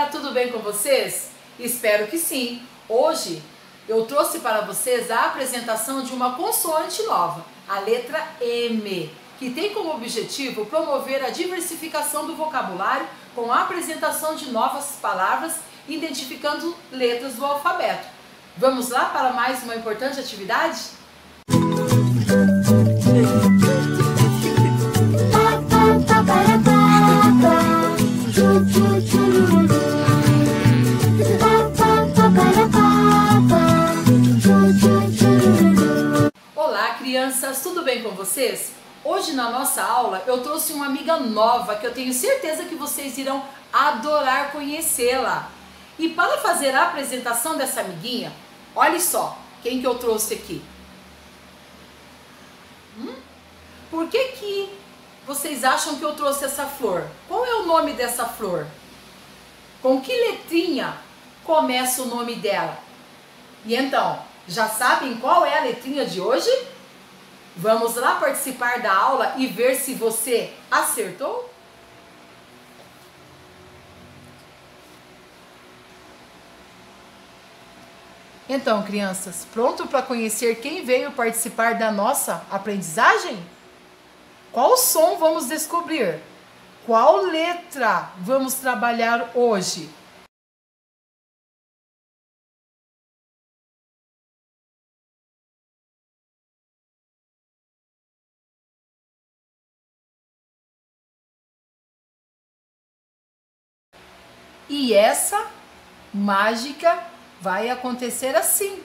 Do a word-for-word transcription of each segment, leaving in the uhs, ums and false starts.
tudo bem com vocês? Espero que sim. Hoje eu trouxe para vocês a apresentação de uma consoante nova, a letra M, que tem como objetivo promover a diversificação do vocabulário com a apresentação de novas palavras, identificando letras do alfabeto. Vamos lá para mais uma importante atividade? Olá, crianças, tudo bem com vocês? Hoje na nossa aula eu trouxe uma amiga nova que eu tenho certeza que vocês irão adorar conhecê-la. E para fazer a apresentação dessa amiguinha, olha só quem que eu trouxe aqui. Hum? Por que que vocês acham que eu trouxe essa flor? Qual é o nome dessa flor? Com que letrinha começa o nome dela? E então, já sabem qual é a letrinha de hoje? Vamos lá participar da aula e ver se você acertou? Então, crianças, pronto para conhecer quem veio participar da nossa aprendizagem? Qual som vamos descobrir? Qual letra vamos trabalhar hoje? E essa mágica vai acontecer assim.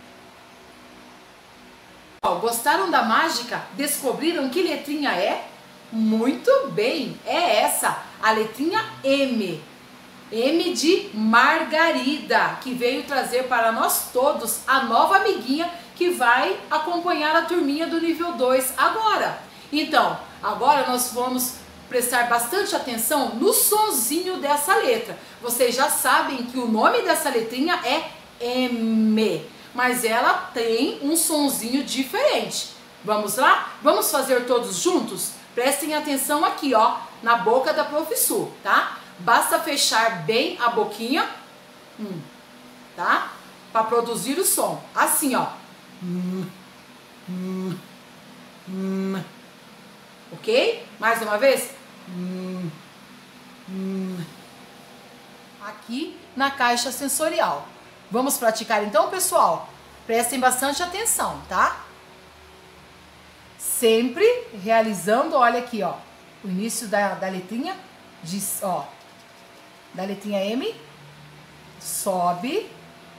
Gostaram da mágica? Descobriram que letrinha é? Muito bem, é essa, a letrinha M. M de Margarida, que veio trazer para nós todos a nova amiguinha que vai acompanhar a turminha do nível dois agora. Então, agora nós vamos prestar bastante atenção no sonzinho dessa letra. Vocês já sabem que o nome dessa letrinha é M, mas ela tem um sonzinho diferente. Vamos lá? Vamos fazer todos juntos? Prestem atenção aqui, ó, na boca da Prof Su, tá? Basta fechar bem a boquinha, hum, tá? Para produzir o som. Assim, ó. Hum, hum, hum. Ok? Mais uma vez. Hum, hum. Aqui na caixa sensorial. Vamos praticar então, pessoal? Prestem bastante atenção, tá? Sempre realizando, olha aqui, ó, o início da, da letrinha, de, ó, da letrinha M, sobe,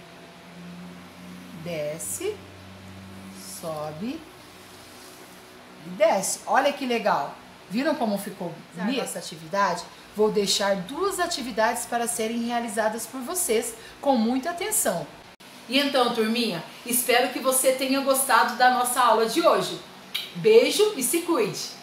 desce, sobe e desce. Olha que legal. Viram como ficou bonita essa atividade? Vou deixar duas atividades para serem realizadas por vocês com muita atenção. E então, turminha, espero que você tenha gostado da nossa aula de hoje. Beijo e se cuide!